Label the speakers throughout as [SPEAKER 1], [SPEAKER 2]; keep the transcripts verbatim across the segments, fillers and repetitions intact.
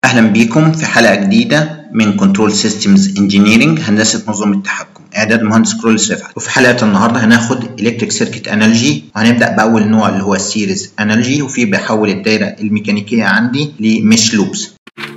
[SPEAKER 1] أهلا بكم في حلقة جديدة من كنترول سيستمز انجينيرنج هندسة نظم التحكم إعداد مهندس كرولس رفعت. وفي حلقة النهاردة هناخد إلكتريك سيركت أنالوجي، وهنبدأ بأول نوع اللي هو السيريز أنالوجي، وفيه بحول الدايرة الميكانيكية عندي لمش لوبس.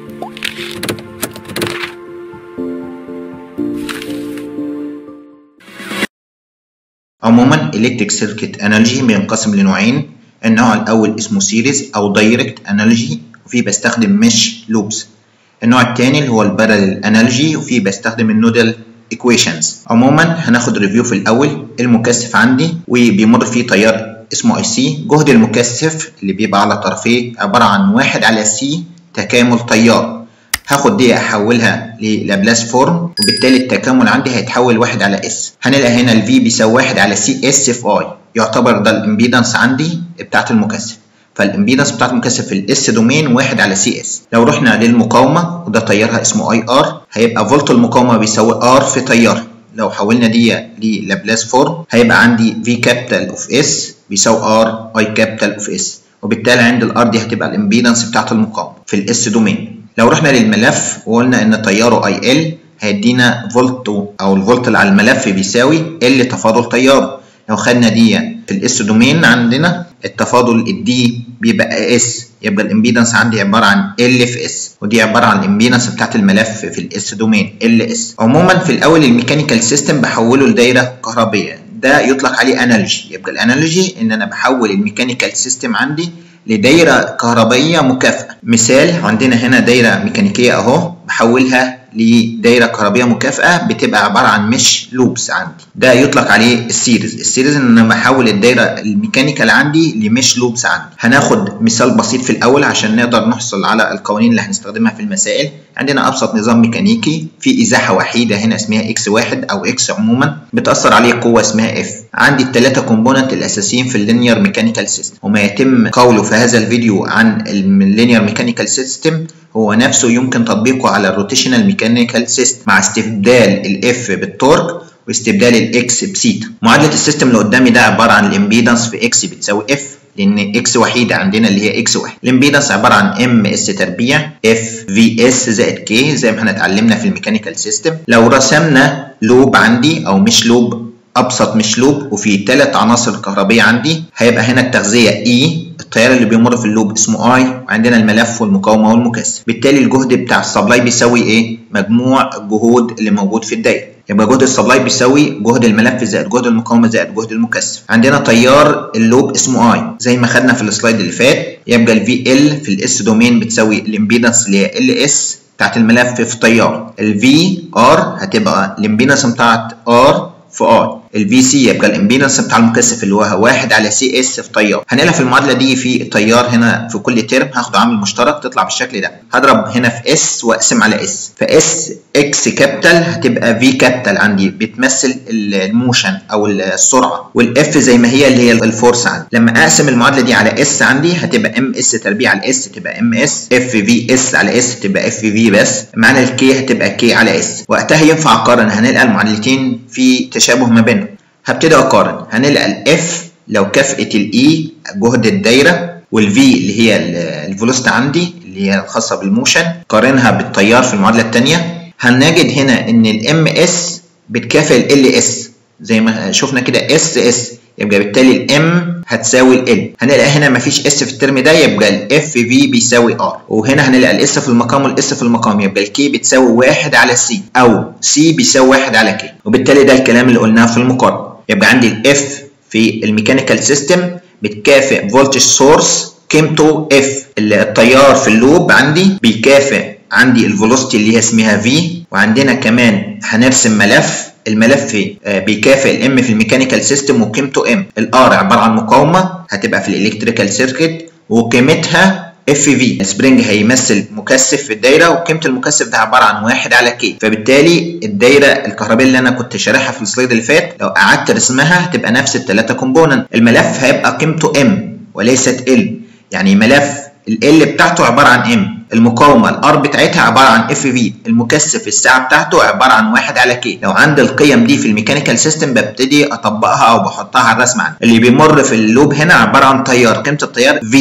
[SPEAKER 1] عموما إلكتريك سيركت أنالوجي بينقسم لنوعين، النوع الأول اسمه سيريز أو دايركت أنالوجي وفيه بستخدم مش لوبس. النوع الثاني اللي هو الباراليل أنالوجي وفيه بستخدم النودال ايكويشنز. عموما هناخد ريفيو في الأول. المكثف عندي وبيمر فيه تيار اسمه اي سي، جهد المكثف اللي بيبقى على طرفيه عبارة عن واحد على سي تكامل تيار. هاخد دي احولها للابلاس فورم، وبالتالي التكامل عندي هيتحول واحد على اس. هنلاقي هنا الفي بيساوي واحد على سي اس في اي، يعتبر ده الامبيدنس عندي بتاعت المكثف. فالامبيدنس بتاعت المكثف في الاس دومين واحد على سي اس. لو رحنا للمقاومه وده تيارها اسمه اي ار، هيبقى فولت المقاومه بيساوي ار في تيار. لو حولنا دي للابلاس فورم هيبقى عندي في كابيتال اوف اس بيساوي ار اي كابيتال اوف اس، وبالتالي عند الار دي هتبقى الامبيدنس بتاعت المقاومه في الاس دومين. لو رحنا للملف وقلنا ان تياره اي ال هيدينا فولت، او الفولت اللي على الملف بيساوي ال تفاضل تياره. لو خدنا دي في الاس دومين عندنا التفاضل الدي بيبقى اس، يبقى الامبيدنس عندي عباره عن ال في اس، ودي عباره عن الامبيدنس بتاعت الملف في الاس دومين ال اس. عموما في الاول الميكانيكال سيستم بحوله لدايره كهربيه، ده يطلق عليه انالوجي. يبقى الانالوجي ان انا بحول الميكانيكال سيستم عندي لدايره كهربائيه مكافئه. مثال عندنا هنا دايره ميكانيكيه اهو، بحولها لدايره كهربائيه مكافئه بتبقى عباره عن مش لوبس عندي، ده يطلق عليه السيريز. السيريز ان انا بحول الدايره الميكانيكال عندي لمش لوبس عندي. هناخد مثال بسيط في الاول عشان نقدر نحصل على القوانين اللي هنستخدمها في المسائل. عندنا ابسط نظام ميكانيكي في ازاحه وحيده هنا اسمها اكس واحد او اكس عموما، بتاثر عليه قوه اسمها اف. عندي الثلاثه كومبوننت الاساسيين في اللينير ميكانيكال سيستم، وما يتم قوله في هذا الفيديو عن اللينير ميكانيكال سيستم هو نفسه يمكن تطبيقه على الروتيشنال ميكانيكال سيستم، مع استبدال الاف بالتورك واستبدال الاكس بسيتا. معادله السيستم اللي قدامي ده عباره عن الامبيدنس في اكس بتساوي اف، لان اكس وحيده عندنا اللي هي اكس واحد. الامبيدنس عباره عن ام اس تربيع اف في اس زائد كي زي ما احنا اتعلمنا في الميكانيكال سيستم. لو رسمنا لوب عندي او مش لوب، ابسط مش لوب وفي ثلاث عناصر كهربيه عندي، هيبقى هنا التغذيه اي، التيار اللي بيمر في اللوب اسمه اي، وعندنا الملف والمقاومه والمكثف. بالتالي الجهد بتاع السبلاي بيساوي ايه؟ مجموع الجهود اللي موجود في الدايره. يبقى جهد السبلاي بيساوي جهد الملف زائد جهد المقاومه زائد جهد المكثف. عندنا تيار اللوب اسمه اي زي ما خدنا في السلايد اللي فات، يبقى الفي ال في الاس دومين بتساوي الامبيدنس اللي هي ال اس بتاعت الملف في تيار. الفي ار هتبقى الامبيدنس بتاعت ار في ار. الفي سي يبقى الامبيدنس بتاع المكثف اللي هو واحد على سي اس في تيار. هنلاقي في المعادله دي في التيار هنا في كل ترم هاخده عامل مشترك تطلع بالشكل ده. هضرب هنا في اس واقسم على اس، فاس اكس كابيتال هتبقى في كابيتال عندي بتمثل الموشن او السرعه، والاف زي ما هي اللي هي الفورس عندي. لما اقسم المعادله دي على اس عندي هتبقى ام اس تربيع على اس تبقى ام اس، اف في اس على اس تبقى اف في بس، معنى الكي هتبقى كي على اس. وقتها ينفع اقارن، هنلقى المعادلتين في تشابه ما بينهم. هبتدي اقارن، هنلقى الاف لو كافئه الاي جهد الدايره، والفي اللي هي الفيلوسيتي عندي اللي هي الخاصه بالموشن، قارنها بالتيار في المعادله الثانيه، هنجد هنا ان الام اس بتكافئ ال اس زي ما شفنا كده اس اس، يبقى بالتالي الام هتساوي ال. هنلاقي هنا مفيش اس في الترم ده، يبقى الاف في بيساوي ار. وهنا هنلاقي الاس في المقام والاس في المقام، يبقى الكي بتساوي واحد على سي، او سي بيساوي واحد على كي. وبالتالي ده الكلام اللي قلناه في المقارنه. يبقى عندي الاف في الميكانيكال سيستم بتكافئ فولتج سورس قيمته اف. التيار في اللوب عندي بيكافئ عندي الفيلوسيتي اللي هي اسمها في، وعندنا كمان هنرسم ملف، الملف بيكافئ الام في الميكانيكال سيستم وقيمته ام. الار عباره عن مقاومه هتبقى في الالكتريكال سيركت وقيمتها اف في. السبرينج هيمثل مكثف في الدايره، وقيمه المكثف ده عباره عن واحد على كي. فبالتالي الدايره الكهربائيه اللي انا كنت شارحها في السلايد اللي فات لو قعدت رسمها هتبقى نفس الثلاثه كومبوننت. الملف هيبقى قيمته ام وليست ال، يعني ملف ال بتاعته عباره عن ام، المقاومه الار بتاعتها عباره عن اف في، المكثف الساعه بتاعته عباره عن واحد على كي. لو عندي القيم دي في الميكانيكال سيستم ببتدي اطبقها او بحطها على الرسم عندي. اللي بيمر في اللوب هنا عباره عن تيار، قيمه التيار في،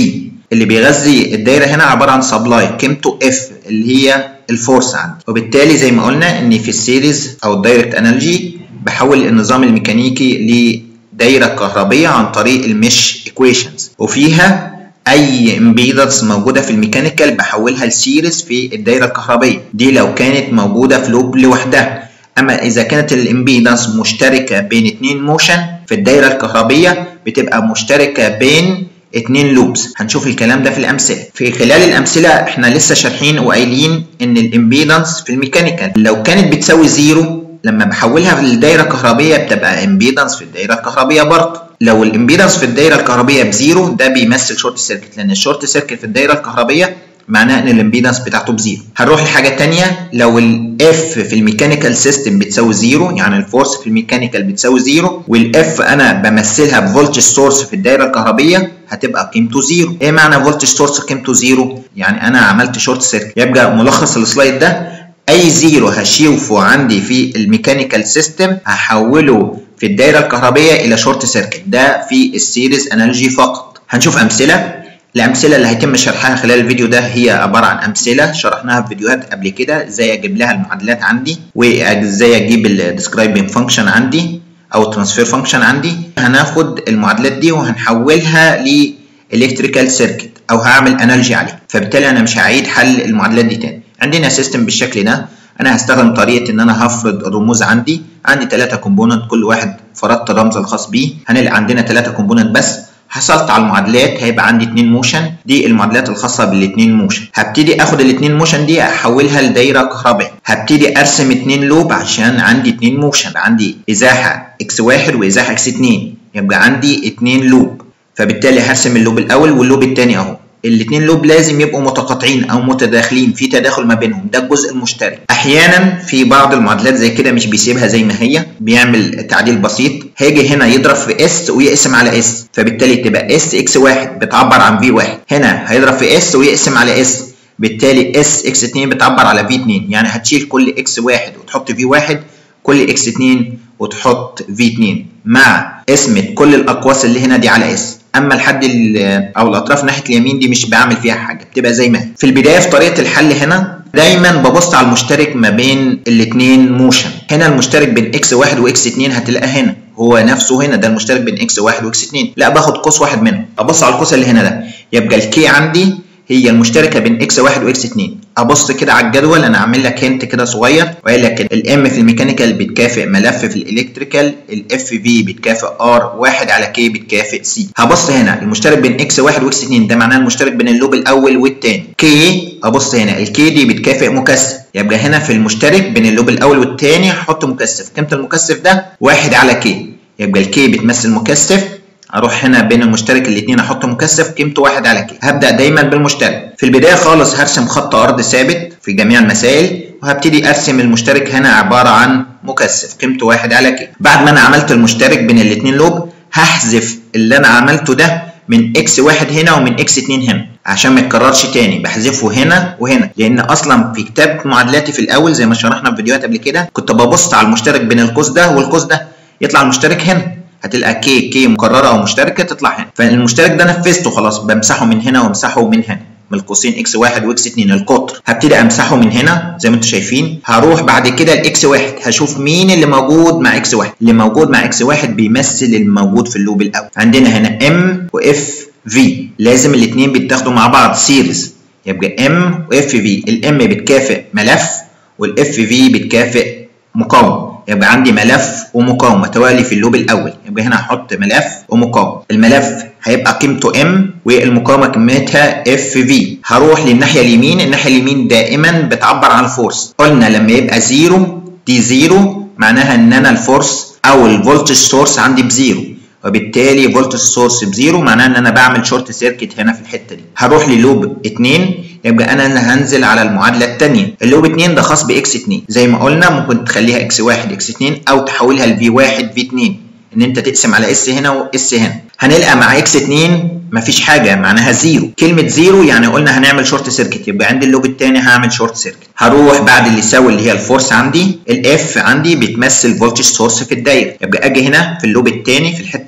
[SPEAKER 1] اللي بيغذي الدايره هنا عباره عن سبلاي قيمته اف اللي هي الفورس عندي، وبالتالي زي ما قلنا ان في السيريز او الدايركت انرجي بحول النظام الميكانيكي لدايره كهربيه عن طريق المش ايكويشنز، وفيها اي امبيدنس موجوده في الميكانيكال بحولها لسيريز في الدايره الكهربيه دي لو كانت موجوده في لوب لوحدها. اما اذا كانت الامبيدنس مشتركه بين اتنين موشن في الدايره الكهربيه بتبقى مشتركه بين اتنين لوبس. هنشوف الكلام ده في الامثله. في خلال الامثله احنا لسه شارحين وقايلين ان الامبيدنس في الميكانيكال لو كانت بتساوي زيرو لما بحولها للدايره الكهربيه بتبقى امبيدنس في الدايره الكهربيه برضه. لو الامبيدنس في الدايره الكهربيه بزيرو ده بيمثل شورت سيركت، لان الشورت سيركت في الدايره الكهربيه معناه ان الامبيدنس بتاعته بزيرو. هنروح لحاجه ثانيه، لو الاف في الميكانيكال سيستم بتساوي زيرو، يعني الفورس في الميكانيكال بتساوي زيرو، والاف انا بمثلها بفولتج سورس في الدايره الكهربيه هتبقى قيمته زيرو. ايه معنى فولتج سورس قيمته زيرو؟ يعني انا عملت شورت سيركت. يبقى ملخص السلايد ده اي زيرو هشوفه عندي في الميكانيكال سيستم هحوله في الدايره الكهربيه الى شورت سيركت، ده في السيريز انرجي فقط. هنشوف امثله. الامثله اللي هيتم شرحها خلال الفيديو ده هي عباره عن امثله شرحناها في فيديوهات قبل كده، ازاي اجيب لها المعادلات عندي وازاي اجيب الديسكرايبنج فانكشن عندي او الترانسفير فانكشن عندي. هناخد المعادلات دي وهنحولها لالكتريكال سيركت او هعمل انرجي عليها، فبالتالي انا مش هعيد حل المعادلات دي تاني. عندنا سيستم بالشكل ده، انا هستخدم طريقه ان انا هفرض الرموز عندي. عندي ثلاثه كومبوننت كل واحد فرضت الرمز الخاص بيه، هنلاقي عندنا ثلاثه كومبوننت بس. حصلت على المعادلات هيبقى عندي اتنين موشن، دي المعادلات الخاصه بالاثنين موشن. هبتدي اخد الاثنين موشن دي احولها لدايره كهربائيه، هبتدي ارسم اتنين لوب عشان عندي اتنين موشن، عندي ازاحه اكس واحد وازاحه اكس اتنين، يبقى عندي اتنين لوب. فبالتالي هرسم اللوب الاول واللوب الثاني اهو. الاثنين لوب لازم يبقوا متقاطعين او متداخلين، في تداخل ما بينهم، ده الجزء المشترك. احيانا في بعض المعادلات زي كده مش بيسيبها زي ما هي، بيعمل تعديل بسيط. هيجي هنا يضرب في اس ويقسم على اس، فبالتالي تبقى اس اكس واحد بتعبر عن في واحد. هنا هيضرب في اس ويقسم على اس، بالتالي اس اكس اتنين بتعبر على في اتنين. يعني هتشيل كل اكس واحد وتحط في واحد، كل اكس اتنين وتحط في اتنين، مع قسمة كل الاقواس اللي هنا دي على اس. اما الحد او الاطراف ناحيه اليمين دي مش بعمل فيها حاجه، بتبقى زي ما هي. في البدايه في طريقه الحل هنا دايما ببص على المشترك ما بين الاثنين موشن. هنا المشترك بين اكس واحد واكس اتنين هتلاقيه هنا هو نفسه، هنا ده المشترك بين اكس واحد واكس اتنين. لا، باخد قوس واحد منهم، ابص على القوس اللي هنا ده، يبقى الكي عندي هي المشتركه بين اكس واحد واكس اتنين. ابص كده على الجدول، انا عامل لك هنت كده صغير وقايل لك الام في الميكانيكال بتكافئ ملف في الالكتريكال، الاف في بتكافئ ار واحد على كي بتكافئ سي. هبص هنا المشترك بين اكس واحد واكس اتنين ده معناه المشترك بين اللوب الاول والثاني. كي ابص هنا الكي دي بتكافئ مكثف، يبقى هنا في المشترك بين اللوب الاول والثاني هحط مكثف، قيمه المكثف ده واحد على كي، يبقى الكي بتمثل مكثف. اروح هنا بين المشترك الاثنين احط مكثف قيمته واحد على كي. هبدا دايما بالمشترك. في البدايه خالص هرسم خط ارض ثابت في جميع المسائل، وهبتدي ارسم المشترك هنا عباره عن مكثف قيمته واحد على كي. بعد ما انا عملت المشترك بين الاثنين لوب هحذف اللي انا عملته ده من اكس واحد هنا ومن اكس اتنين هنا عشان ما يتكررش تاني، بحذفه هنا وهنا، لان اصلا في كتاب معادلاتي في الاول زي ما شرحنا في فيديوهات قبل كده كنت ببص على المشترك بين القوس ده والقوس ده، يطلع المشترك هنا، هتلقى كي كي مكرره او مشتركه تطلع هنا. فالمشترك ده نفذته خلاص، بمسحه من هنا وامسحه من هنا من القوسين اكس واحد واكس اتنين. القطر هبتدي امسحه من هنا زي ما انتم شايفين. هروح بعد كده لاكس واحد، هشوف مين اللي موجود مع اكس واحد. اللي موجود مع اكس واحد بيمثل الموجود في اللوب الاول. عندنا هنا ام واف في، لازم الاثنين بيتاخدوا مع بعض سيريز، يبقى ام واف في. الام بتكافئ ملف والاف في بتكافئ مقاومه، يبقى عندي ملف ومقاومه توالي في اللوب الاول. يبقى هنا هحط ملف ومقاومه. الملف هيبقى قيمته ام والمقاومه قيمتها اف في. هروح للناحيه اليمين، الناحيه اليمين دائما بتعبر عن الفورس. قلنا لما يبقى زيرو دي زيرو معناها ان انا الفورس او الفولتج سورس عندي بزيرو، وبالتالي فولتج سورس بزيرو معناها ان انا بعمل شورت سيركت هنا في الحته دي. هروح للوب اتنين، يبقى انا هنزل على المعادله الثانيه. اللوب اتنين ده خاص باكس اتنين، زي ما قلنا ممكن تخليها اكس واحد اكس اتنين او تحولها لفي واحد في اتنين، ان انت تقسم على اس هنا واس هنا. هنلقى مع اكس اتنين مفيش حاجه، معناها زيرو. كلمه زيرو يعني قلنا هنعمل شورت سيركت، يبقى عندي اللوب الثاني هعمل شورت سيركت. هروح بعد اللي يساوي اللي هي الفورس عندي، الاف عندي بتمثل فولتج سورس في الدايره، يبقى اجي هنا في اللوب الثاني في الحته دي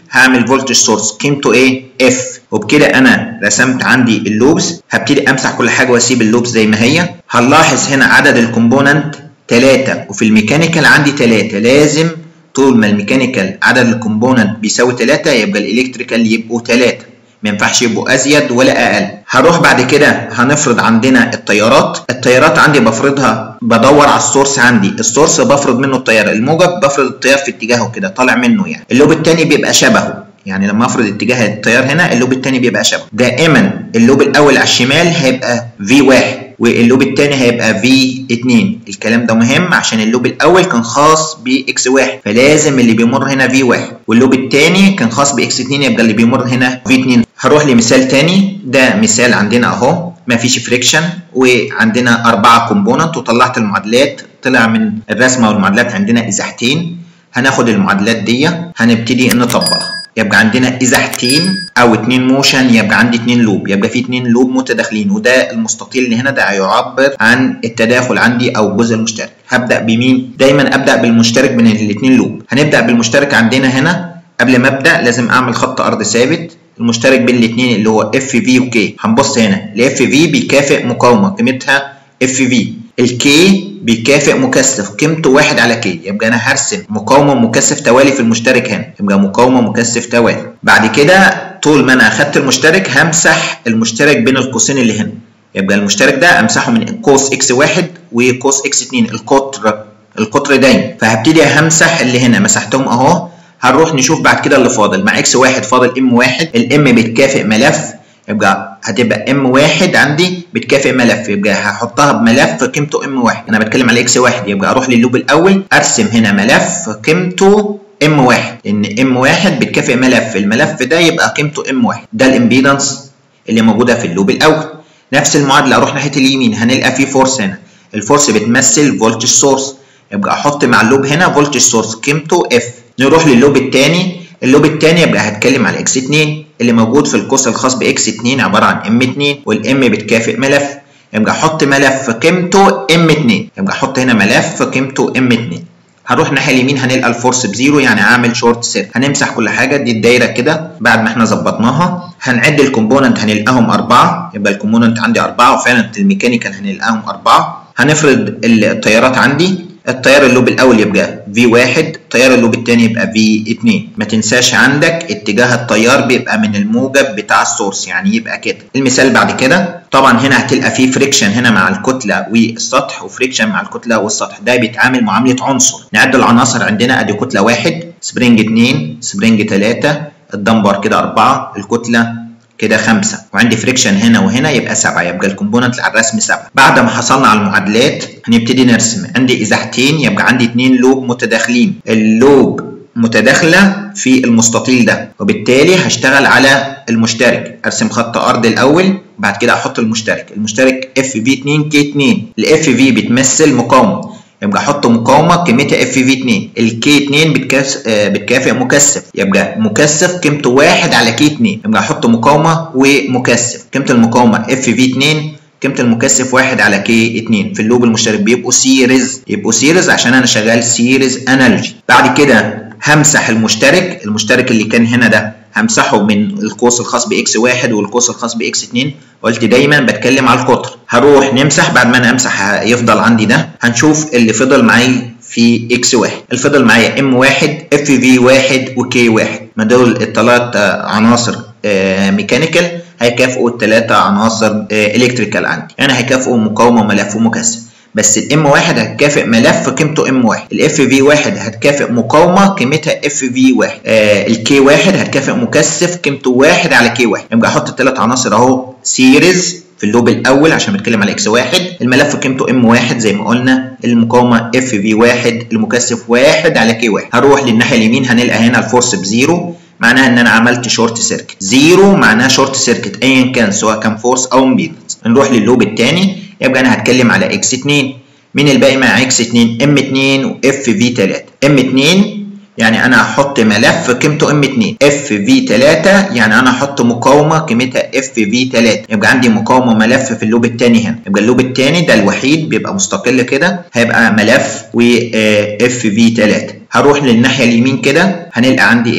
[SPEAKER 1] هعمل فولتج سورس قيمته ايه؟ اف. وبكده انا رسمت عندي اللوبس. هبتدي امسح كل حاجه واسيب اللوبس زي ما هي. هنلاحظ هنا عدد الكومبوننت ثلاثة وفي الميكانيكال عندي ثلاثة. لازم طول ما الميكانيكال عدد الكومبوننت بيساوي ثلاثة يبقى الالكتريكال يبقوا ثلاثة، ما ينفعش يبقوا ازيد ولا اقل. هروح بعد كده هنفرض عندنا التيارات. التيارات عندي بفرضها بدور على السورس. عندي السورس بفرض منه التيار الموجب، بفرض التيار في اتجاهه كده طالع منه يعني. اللوب الثاني بيبقى شبهه، يعني لما افرض اتجاه التيار هنا اللوب الثاني بيبقى شبهه. دائما اللوب الاول على الشمال هيبقى في واحد واللوب الثاني هيبقى في اتنين. الكلام ده مهم عشان اللوب الاول كان خاص باكس واحد، فلازم اللي بيمر هنا في واحد، واللوب الثاني كان خاص باكس اتنين يبقى اللي بيمر هنا في اتنين. هروح لمثال ثاني. ده مثال عندنا اهو مفيش فريكشن وعندنا أربعة كومبوننت وطلعت المعادلات. طلع من الرسمه والمعادلات عندنا ازاحتين. هناخد المعادلات دي هنبتدي نطبقها. يبقى عندنا ازاحتين او اتنين موشن، يبقى عندي اتنين لوب، يبقى في اتنين لوب متداخلين، وده المستطيل اللي هنا ده هيعبر عن التداخل عندي او الجزء المشترك. هبدا بمين؟ دايما ابدا بالمشترك بين الاتنين لوب. هنبدا بالمشترك عندنا هنا. قبل ما ابدا لازم اعمل خط ارض ثابت. المشترك بين الاثنين اللي هو اف في وكي. هنبص هنا الاف في بيكافئ مقاومه قيمتها اف في، الكي بيكافئ مكثف قيمته واحد على كي. يبقى انا هرسم مقاومه ومكثف توالي في المشترك هنا، يبقى مقاومه ومكثف توالي. بعد كده طول ما انا اخدت المشترك همسح المشترك بين القوسين اللي هنا. يبقى المشترك ده امسحه من قوس اكس واحد وقوس اكس اتنين، القطر القطر دايما. فهبتدي همسح اللي هنا، مسحتهم اهو. هنروح نشوف بعد كده اللي فاضل. مع اكس واحد فاضل ام واحد، الام بتكافئ ملف، يبقى هتبقى ام واحد عندي بتكافئ ملف، يبقى هحطها بملف قيمته ام واحد. انا بتكلم على اكس واحد، يبقى اروح لللوب الاول ارسم هنا ملف قيمته ام واحد، لان ام واحد بتكافئ ملف، الملف ده يبقى قيمته ام واحد. ده الامبيدنس اللي موجوده في اللوب الاول. نفس المعادله اروح ناحيه اليمين هنلقى في فورس هنا، الفورس بتمثل فولتج سورس، يبقى احط مع اللوب هنا فولتج سورس قيمته اف. نروح لللوب الثاني. اللوب الثاني يبقى هتكلم على اكس اتنين اللي موجود في القوس الخاص باكس اتنين عباره عن ام اتنين، والام بتكافئ ملف، يبقى احط ملف قيمته ام اتنين، يبقى احط هنا ملف قيمته ام اتنين. هنروح الناحيه اليمين هنلقى الفورس بزيرو، يعني عامل شورت سيركت. هنمسح كل حاجه دي الدايره كده بعد ما احنا ظبطناها. هنعد الكومبوننت هنلقاهم اربعه، يبقى الكومبوننت عندي اربعه، وفعلا في الميكانيكال هنلقاهم اربعه. هنفرض التيارات عندي. التيار اللوب الاول يبقى في واحد، التيار اللوب الثاني يبقى في اتنين. ما تنساش عندك اتجاه التيار بيبقى من الموجب بتاع السورس، يعني يبقى كده. المثال بعد كده طبعا هنا هتلقى فيه فريكشن هنا مع الكتله والسطح، وفريكشن مع الكتله والسطح، ده بيتعامل معامله عنصر. نعد العناصر عندنا. ادي كتله واحد، سبرينج اتنين، سبرينج تلاته، الدمبر كده اربعه، الكتله كده خمسة، وعندي فريكشن هنا وهنا يبقى سبعة، يبقى الكومبوننت على الرسم سبعة. بعد ما حصلنا على المعادلات هنبتدي نرسم. عندي ازاحتين، يبقى عندي اتنين لوب متداخلين، اللوب متداخلة في المستطيل ده، وبالتالي هشتغل على المشترك. ارسم خط ارض الاول، بعد كده احط المشترك. المشترك اف في اتنين كي اتنين، الاف في بتمثل مقاومة، يبقى احط مقاومه قيمتها اف في اتنين، الكي اتنين بتكافئ مكثف، يبقى مكثف قيمته واحد على كي اتنين، يبقى احط مقاومه ومكثف. قيمه المقاومه اف في اتنين، قيمه المكثف واحد على كي اتنين. في اللوب المشترك بيبقوا سيريز، يبقوا سيريز عشان انا شغال سيريز انالوجي. بعد كده همسح المشترك، المشترك اللي كان هنا ده همسحه من القوس الخاص باكس واحد والقوس الخاص باكس اتنين، قلت دايما بتكلم على القطر. هروح نمسح. بعد ما انا امسح يفضل عندي ده. هنشوف اللي فضل معايا في اكس واحد. اللي فضل معايا ام واحد، اف في واحد، وكي واحد. ما دول الثلاث عناصر ميكانيكال هيكافئوا الثلاثه عناصر الكتريكال عندي، يعني هيكافئوا مقاومه وملف ومكثف. بس الام واحد هتكافئ ملف قيمته ام واحد، الاف في واحد هتكافئ مقاومه قيمتها اف في واحد، آه الكي واحد هتكافئ مكثف قيمته واحد على كي واحد. يبقى احط الثلاث عناصر اهو سيريز في اللوب الاول عشان بتكلم على اكس واحد، الملف قيمته ام واحد زي ما قلنا، المقاومه اف في واحد، المكثف واحد على كي واحد. هروح للناحيه اليمين هنلقى هنا الفورس بزيرو، معناها ان انا عملت شورت سيركت. زيرو معناها شورت سيركت ايا كان سواء كان فورس او امبيدنس. نروح لللوب الثاني، يبقى انا هتكلم على اكس اتنين. مين الباقي مع اكس اتنين؟ ام اتنين واف في تلاته. ام اتنين يعني انا هحط ملف قيمته ام اتنين، اف في تلاته يعني انا هحط مقاومه قيمتها اف في تلاته، يبقى عندي مقاومه وملف في اللوب الثاني هنا. يبقى اللوب الثاني ده الوحيد بيبقى مستقل كده، هيبقى ملف واف في تلاته. هروح للناحيه اليمين كده هنلقى عندي ايه؟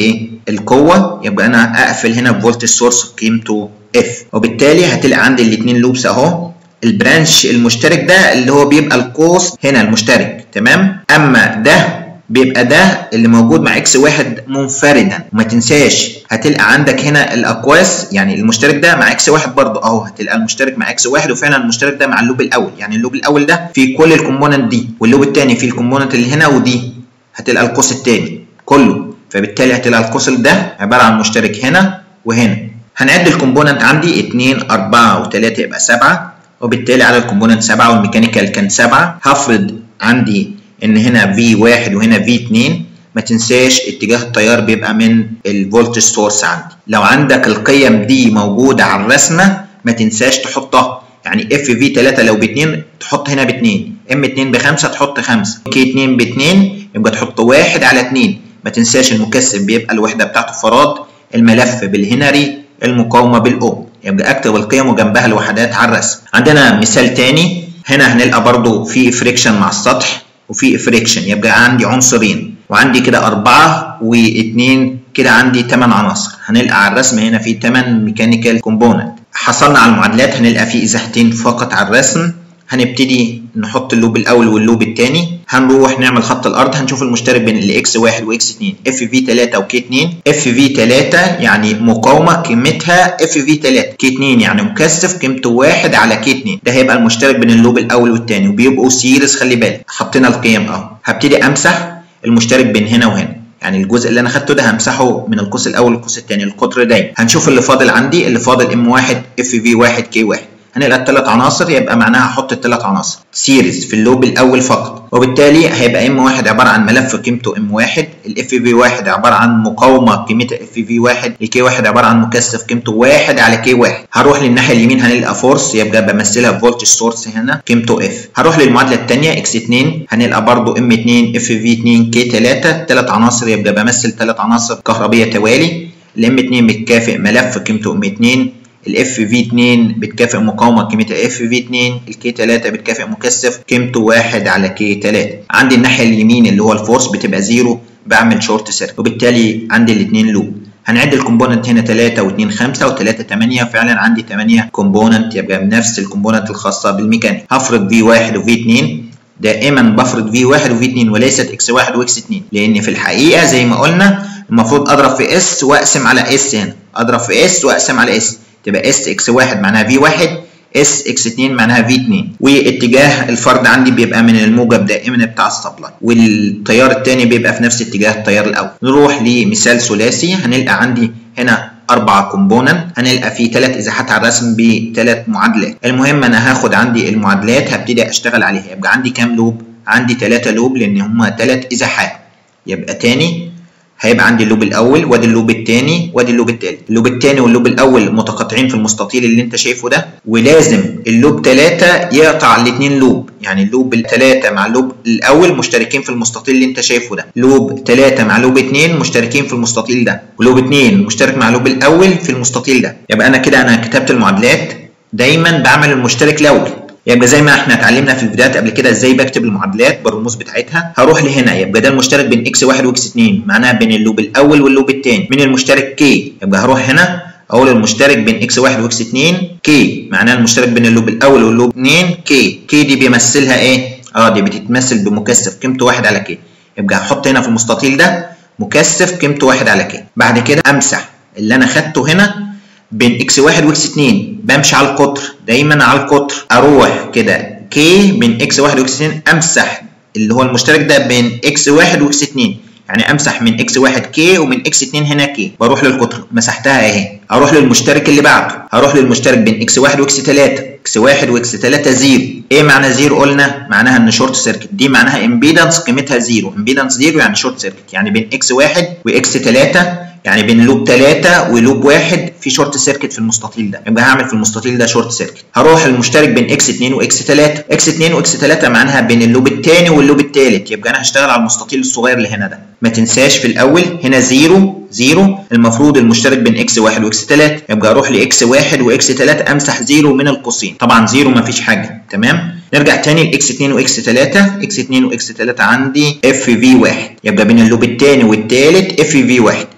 [SPEAKER 1] القوه، يبقى انا اقفل هنا بفولتج سورس قيمته اف، وبالتالي هتلاقي عندي الاثنين لوبس اهو. البرانش المشترك ده اللي هو بيبقى القوس هنا المشترك، تمام. اما ده بيبقى ده اللي موجود مع اكس واحد منفردا. وما تنساش هتلقى عندك هنا الاقواس، يعني المشترك ده مع اكس واحد برضه اهو، هتلقى المشترك مع اكس واحد، وفعلا المشترك ده مع اللوب الاول، يعني اللوب الاول ده في كل الكومبوننت دي، واللوب الثاني في الكومبوننت اللي هنا ودي، هتلقى القوس الثاني كله. فبالتالي هتلقى القوس ده عباره عن مشترك هنا وهنا. هنعد الكومبوننت عندي اتنين اربعة وتلاتة يبقى سبعة، وبالتالي على الكومبوننت سبعة والميكانيكال كان سبعة. هفرض عندي ان هنا في واحد وهنا في اتنين. ما تنساش اتجاه التيار بيبقى من الفولتج سورس عندي. لو عندك القيم دي موجوده على الرسمه ما تنساش تحطها، يعني اف في تلاتة لو ب اتنين تحط هنا ب اتنين، ام اتنين ب خمسة تحط خمسة، كي اتنين ب اتنين يبقى تحط واحد على اتنين. ما تنساش المكثف بيبقى الوحده بتاعته فراد، الملف بالهنري، المقاومه بالاوم. يبقى اكتب القيم وجنبها الوحدات على الرسم. عندنا مثال تاني، هنا هنلقى برضو في فريكشن مع السطح وفي فريكشن، يبقى عندي عنصرين، وعندي كده أربعة واثنين، كده عندي ثمان عناصر. هنلقى على الرسم هنا في ثمان ميكانيكال كومبوننت. حصلنا على المعادلات هنلقى في ازاحتين فقط على الرسم. هنبتدي نحط اللوب الاول واللوب الثاني. هنروح نعمل خط الارض، هنشوف المشترك بين الاكس واحد واكس اتنين، اف في تلاتة وكي اتنين. اف في تلاتة يعني مقاومه قيمتها اف في تلاتة، كي اتنين يعني مكثف قيمته واحد على كي اتنين. ده هيبقى المشترك بين اللوب الاول والثاني، وبيبقوا سيريز. خلي بالك حطينا القيم اهو. هبتدي امسح المشترك بين هنا وهنا، يعني الجزء اللي انا خدته ده همسحه من القوس الاول للقوس الثاني، القطر دايما. هنشوف اللي فاضل عندي، اللي فاضل ام واحد اف في واحد كي واحد. هنلقى الثلاث عناصر، يبقى معناها هحط الثلاث عناصر سيريز في اللوب الاول فقط، وبالتالي هيبقى ام واحد عباره عن ملف قيمته ام واحد، الاف في واحد عباره عن مقاومه قيمتها اف في واحد، الكي واحد عباره عن مكثف قيمته واحد على كي واحد. هروح للناحيه اليمين هنلقى فورس، يبقى بمثلها بفولتج سورس هنا قيمته اف. هروح للمعادله الثانيه اكس اتنين، هنلقى برضو ام اتنين اف في اتنين كي تلاتة، ثلاث عناصر، يبقى بمثل ثلاث عناصر كهربيه توالي. الام اتنين بتكافئ ملف قيمته ام اتنين، الاف في اتنين بتكافئ مقاومه قيمتها اف في اتنين، الكي تلاتة بتكافئ مكثف قيمته واحد على كي تلاتة. عندي الناحيه اليمين اللي هو الفورس بتبقى زيرو، بعمل شورت سيركت، وبالتالي عندي الاثنين لوب. هنعد الكومبوننت هنا تلاتة واتنين خمسة وتلاتة تمانية، فعلا عندي تمانية كومبوننت، يبقى بنفس الكومبوننت الخاصه بالميكانيك. هفرض في واحد وفي اتنين، دائما بفرض في واحد وفي اتنين وليست اكس واحد واكس اتنين، لان في الحقيقه زي ما قلنا المفروض اضرب في اس واقسم على اس. هنا اضرب في اس واقسم على اس، تبقى اس اكس واحد معناها في واحد، اس اكس اتنين معناها في اتنين. واتجاه الفرد عندي بيبقى من الموجب دائما بتاع السبلاي، والتيار الثاني بيبقى في نفس اتجاه التيار الاول. نروح لمثال ثلاثي، هنلقى عندي هنا أربعة كومبوننت، هنلقى فيه ثلاث ازاحات على الرسم بثلاث معادلات. المهم انا هاخد عندي المعادلات هبتدي اشتغل عليها. يبقى عندي كام لوب؟ عندي ثلاثة لوب، لان هما ثلاث ازاحات. يبقى تاني هيبقى عندي اللوب الاول، وادي اللوب الثاني، وادي اللوب الثالث. اللوب الثاني واللوب الاول متقاطعين في المستطيل اللي انت شايفه ده، ولازم اللوب ثلاثة يقطع الاثنين لوب، يعني اللوب الثلاثة مع اللوب الاول مشتركين في المستطيل اللي انت شايفه ده، لوب ثلاثة مع لوب اتنين مشتركين في المستطيل ده، ولوب اتنين مشترك مع اللوب الاول في المستطيل ده. يبقى انا كده انا كتبت المعادلات، دايما بعمل المشترك الاول. يبقى زي ما احنا اتعلمنا في الفيديوهات قبل كده ازاي بكتب المعادلات بالرموز بتاعتها. هروح لهنا، يبقى ده المشترك بين اكس واحد واكس اتنين، معناها بين اللوب الاول واللوب الثاني. من المشترك كي، يبقى هروح هنا اقول المشترك بين اكس واحد واكس اتنين كي، معناها المشترك بين اللوب الاول واللوب اتنين كي. كي دي بيمثلها ايه؟ اه دي بتتمثل بمكثف قيمته واحد على كي. يبقى هحط هنا في المستطيل ده مكثف قيمته واحد على كي. بعد كده امسح اللي انا خدته هنا بين اكس واحد واكس اتنين، بمشي على القطر، دايما على القطر. اروح كده كي بين اكس واحد واكس اتنين، امسح اللي هو المشترك ده بين اكس واحد واكس اتنين، يعني امسح من اكس واحد كي ومن اكس اتنين هنا كي، بروح للقطر مسحتها اهي. اروح للمشترك اللي بعده، هروح للمشترك بين اكس واحد واكس تلاتة، اكس واحد واكس تلاتة زيرو. ايه معنى زيرو؟ قلنا معناها ان شورت سيركت، دي معناها امبيدنس قيمتها زيرو، امبيدنس زيرو يعني شورت سيركت، يعني بين اكس واحد واكس تلاتة، يعني بين لوب تلاتة ولوب واحد في شورت سيركت في المستطيل ده، يبقى هعمل في المستطيل ده شورت سيركت. هروح للمشترك بين اكس اتنين واكس تلاتة، اكس اتنين واكس تلاتة معناها بين اللوب الثاني واللوب الثالث، يبقى انا هشتغل على المستطيل الصغير اللي هنا ده. ما تنساش في الاول هنا زيرو زيرو، المفروض المشترك بين اكس واحد واكس تلاتة، يبقى اروح لاكس واحد واكس تلاتة امسح زيرو من القوسين، طبعا زيرو ما فيش حاجه، تمام. نرجع تاني لاكس اتنين واكس تلاتة، اكس اتنين واكس تلاتة عندي اف في واحد، يبقى بين اللوب الثاني والثالث اف في واحد،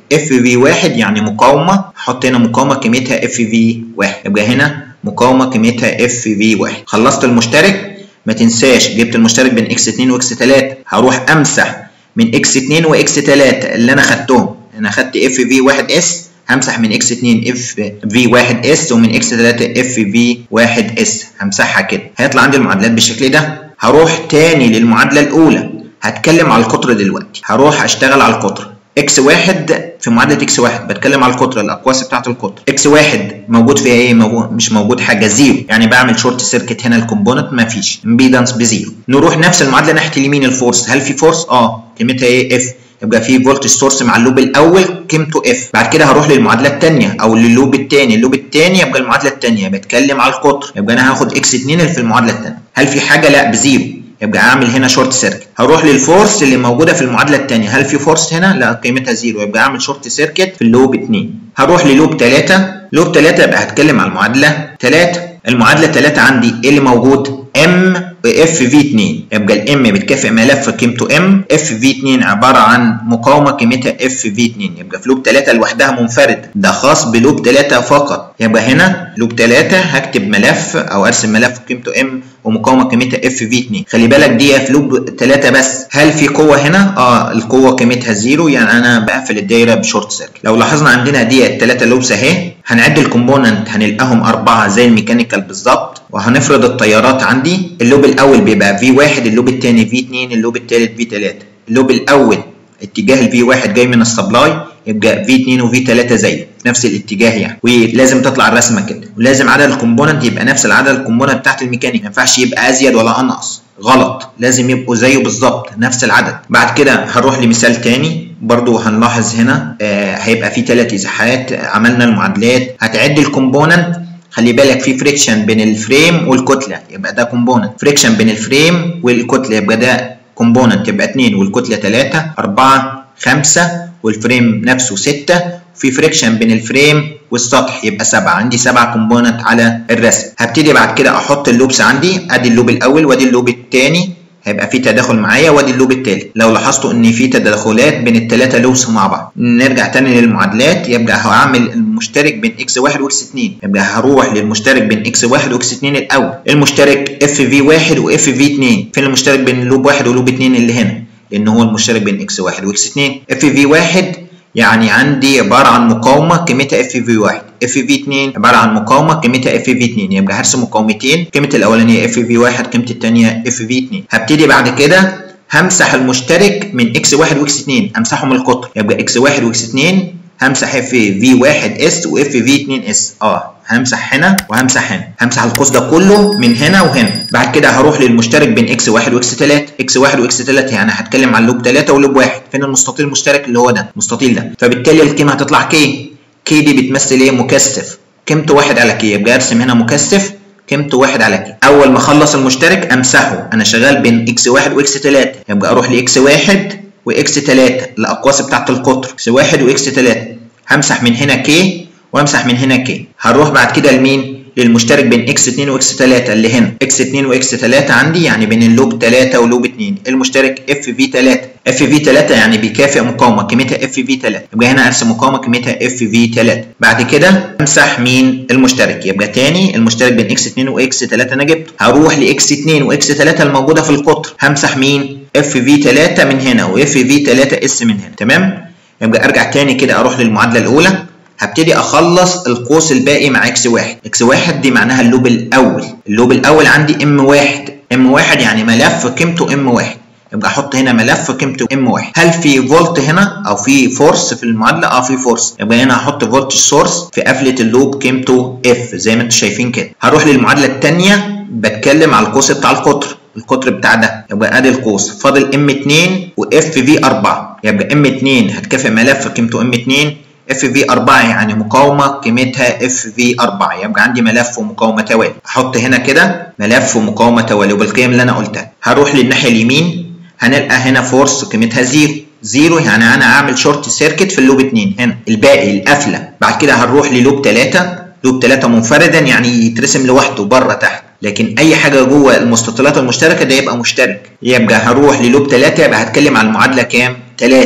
[SPEAKER 1] اف في واحد يعني مقاومه، احط هنا مقاومه قيمتها اف في واحد، يبقى هنا مقاومه قيمتها اف في واحد. خلصت المشترك، ما تنساش جبت المشترك بين اكس اتنين واكس تلاتة، هروح امسح من اكس اتنين واكس تلاتة اللي انا خدتهم، انا خدت اف في واحد اس، همسح من اكس اتنين اف في واحد اس ومن اكس تلاتة اف في واحد اس، همسحها كده. هيطلع عندي المعادلات بالشكل ده. هروح تاني للمعادله الاولى، هتكلم على القطر دلوقتي، هروح اشتغل على القطر. اكس واحد في معادله اكس واحد بتكلم على القطر، الاقواس بتاعه القطر. اكس واحد موجود فيها ايه؟ موجود مش موجود حاجه، زيرو، يعني بعمل شورت سيركت هنا الكومبوننت مفيش، امبيدنس بزيرو. نروح نفس المعادله ناحيه اليمين، الفورس، هل في فورس؟ اه قيمتها ايه؟ اف، يبقى في فولتج سورس مع اللوب الاول قيمته اف. بعد كده هروح للمعادله الثانيه او للوب الثاني، اللوب الثاني يبقى المعادله الثانيه بتكلم على القطر، يبقى انا هاخد اكس اتنين اللي في المعادله الثانيه. هل في حاجه؟ لا، بزيرو، يبقى اعمل هنا شورت سيركت. هروح للفورس اللي موجوده في المعادله الثانيه، هل في فورس هنا؟ لا، قيمتها زيرو، يبقى اعمل شورت سيركت في اللوب اتنين. هروح للوب تلاتة، لوب تلاتة يبقى هتكلم على المعادله تلاتة. المعادله تلاتة عندي ايه اللي موجود؟ ام اف في اتنين، يبقى الام بتكافئ ملف قيمته ام، اف في اتنين عباره عن مقاومه قيمتها اف في اتنين، يبقى في لوب تلاتة لوحدها منفرده، ده خاص بلوب تلاتة فقط. يبقى هنا لوب تلاتة هكتب ملف او ارسم ملف قيمته ام ومقاومه قيمتها اف في اتنين. خلي بالك دي في لوب تلاتة بس. هل في قوه هنا؟ اه القوه قيمتها زيرو، يعني انا بقفل الدايره بشورت سيركت. لو لاحظنا عندنا دي التلاتة لوبس اهي، هنعد الكومبوننت هنلقاهم اربعه زي الميكانيكال بالظبط، وهنفرض التيارات عندي. اللوب الاول بيبقى في واحد، اللوب الثاني في اتنين، اللوب الثالث في تلاتة. اللوب الاول اتجاه الفي واحد جاي من السبلاي، يبقى في اتنين وفي تلاتة زيه نفس الاتجاه يعني، ولازم تطلع الرسمه كده. ولازم عدد الكومبوننت يبقى نفس العدد الكومبوننت بتاعت الميكانيك، ما ينفعش يبقى ازيد ولا انقص، غلط، لازم يبقوا زيه بالظبط نفس العدد. بعد كده هنروح لمثال تاني برضو، هنلاحظ هنا آه هيبقى في ثلاث ازاحات. عملنا المعادلات، هتعد الكومبوننت، خلي بالك في فريكشن بين الفريم والكتله، يبقى ده كومبوننت. فريكشن بين الفريم والكتله يبقى ده كومبوننت، يبقى اتنين والكتله تلاتة، اربعة، خمسة والفريم نفسه ستة، في فريكشن بين الفريم والسطح يبقى سبعة. عندي سبعة كومبوننت على الرسم. هبتدي بعد كده احط اللوبس عندي، ادي اللوب الاول وادي اللوب الثاني، هيبقى في تداخل معايا، وادي اللوب الثالث. لو لاحظتوا ان في تداخلات بين الثلاثه لوبس مع بعض. نرجع تاني للمعادلات، يبقى هعمل المشترك بين اكس واحد واكس اتنين، يبقى هروح للمشترك بين اكس واحد واكس اتنين الاول. المشترك اف في واحد واف في اتنين، فين المشترك بين لوب واحد ولوب اتنين؟ اللي هنا، لان هو المشترك بين اكس واحد واكس اتنين. اف في واحد يعني عندي عباره عن مقاومه قيمتها اف في واحد، اف في اتنين عباره عن مقاومه قيمتها اف في اتنين، يبقى هرسم مقاومتين، قيمه الاولانيه اف في واحد، قيمه الثانيه اف في اتنين. هبتدي بعد كده همسح المشترك من اكس واحد واكس اتنين، امسحه من القطر، يبقى اكس واحد واكس اتنين همسح اف في واحد اس واف في اتنين اس. اه همسح هنا وهمسح هنا، همسح القوس ده كله من هنا وهنا. بعد كده هروح للمشترك بين اكس واحد واكس تلاتة، اكس واحد واكس تلاتة يعني هتكلم عن لوب تلاتة ولوب واحد. فين المستطيل المشترك؟ اللي هو ده المستطيل ده، فبالتالي القيمه هتطلع كي. كي دي بتمثل ايه؟ مكثف، قيمته واحد على كي، يبقى ارسم هنا مكثف قيمته واحد على كي. اول ما اخلص المشترك امسحه، انا شغال بين اكس واحد واكس تلاتة، يبقى اروح لاكس واحد واكس تلاتة الاقواس بتاعت القطر، اكس واحد واكس تلاتة، همسح من هنا كي وامسح من هنا كي. هنروح بعد كده لمين؟ للمشترك بين اكس اتنين واكس تلاتة اللي هنا، اكس اتنين واكس تلاتة عندي يعني بين اللوب تلاتة ولوب اتنين، المشترك اف في تلاتة، اف في تلاتة يعني بيكافئ مقاومه قيمتها اف في تلاتة، يبقى هنا ارسم مقاومه قيمتها اف في تلاتة. بعد كده امسح مين؟ المشترك، يبقى تاني المشترك بين اكس اتنين واكس تلاتة انا جبته. هروح لاكس اتنين واكس تلاتة الموجوده في القطر، همسح مين؟ اف في تلاتة من هنا واف في تلاتة اس من هنا، تمام؟ يبقى ارجع تاني كده اروح للمعادله الاولى، هبتدي اخلص القوس الباقي مع اكس واحد. اكس واحد دي معناها اللوب الاول، اللوب الاول عندي ام واحد، ام واحد يعني ملف قيمته ام واحد، يبقى احط هنا ملف قيمته ام واحد. هل في فولت هنا او في فورس في المعادله؟ اه في فورس، يبقى هنا هحط فولت سورس في قفله اللوب قيمته اف زي ما انتم شايفين كده. هروح للمعادله الثانيه، بتكلم على القوس بتاع القطر، القطر بتاع ده، يبقى ادي القوس، فاضل ام اتنين واف في اربعة، يبقى ام اتنين هتكافئ ملف قيمته ام اتنين، اف في اربعة يعني مقاومه قيمتها اف في اربعة، يبقى عندي ملف ومقاومه توالي. احط هنا كده ملف ومقاومه توالي وبالقيم اللي انا قلتها. هروح للناحيه اليمين، هنلقى هنا فورس قيمتها زيرو، زيرو يعني انا هعمل شورت سيركت في اللوب اتنين هنا، الباقي القفله. بعد كده هنروح للوب تلاتة، لوب تلاتة منفردا يعني يترسم لوحده بره تحت، لكن اي حاجه جوه المستطيلات المشتركه ده يبقى مشترك. يبقى هروح للوب تلاتة، يبقى هتكلم عن المعادله كام؟ تلاتة،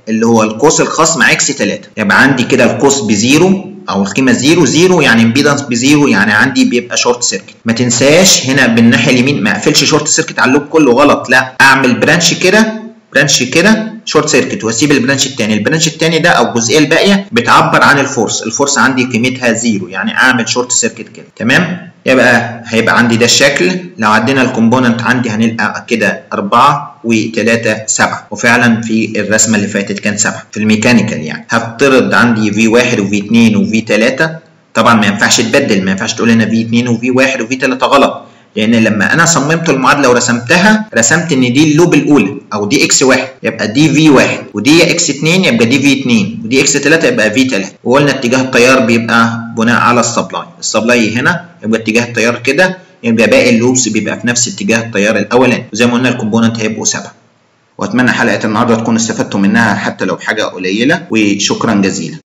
[SPEAKER 1] اللي هو القوس الخاص مع اكس تلاتة. يبقى عندي كده القوس بزيرو او القيمه زيرو زيرو، يعني امبيدنس بزيرو، يعني عندي بيبقى شورت سيركت. ما تنساش هنا بالناحيه اليمين ما اقفلش شورت سيركت على اللوب كله، غلط، لا اعمل برانش كده برانش كده شورت سيركت واسيب البرانش الثاني. البرانش الثاني ده او الجزئيه الباقيه بتعبر عن الفورس، الفورس عندي قيمتها زيرو، يعني اعمل شورت سيركت كده. تمام؟ يبقى هيبقى عندي ده الشكل. لو عدينا الكومبوننت عندي هنلقى كده أربعة وتلاتة سبعة، وفعلا في الرسمه اللي فاتت كان سبعة في الميكانيكال. يعني هفترض عندي في واحد وفي اتنين وفي تلاتة. طبعا ما ينفعش تبدل، ما ينفعش تقول هنا في اتنين وفي واحد وفي تلاتة، غلط، لان لما انا صممت المعادله ورسمتها رسمت ان دي اللوب الاولى او دي اكس واحد، يبقى دي في واحد، ودي اكس اتنين يبقى دي في اتنين، ودي اكس تلاتة يبقى في تلاتة. وقلنا اتجاه التيار بيبقى بناء على السبلاي، السبلاي هنا يبقى اتجاه التيار كده، يبقى باقي اللوبس بيبقى في نفس اتجاه التيار الاولاني، وزي ما قلنا الكومبوننت هيبقوا سبعة. واتمنى حلقه النهارده تكونوا استفدتوا منها حتى لو بحاجه قليله، وشكرا جزيلا.